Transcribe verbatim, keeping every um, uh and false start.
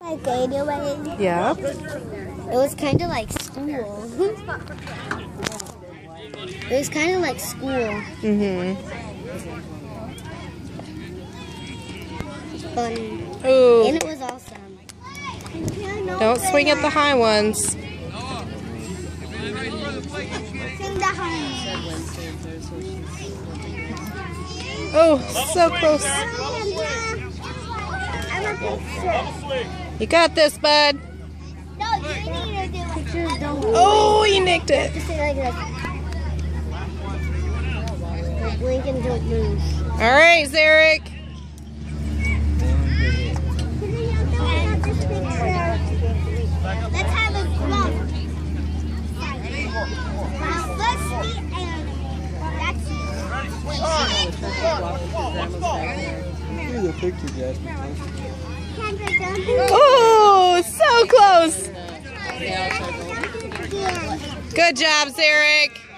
Like anyway. Yeah. It was kind of like school. It was kind of like school. Mhm. Fun. Ooh. And it was awesome. Don't swing at the high ones. Swing the high. Oh, so close. You got this, bud. No, you need to do pictures. Don't. Oh, you nicked it. Just say like this. Like blink and don't move. All right, Zerick. Let's have a vlog. Let's see and that's it. Oh, so close. Good job, Zerick.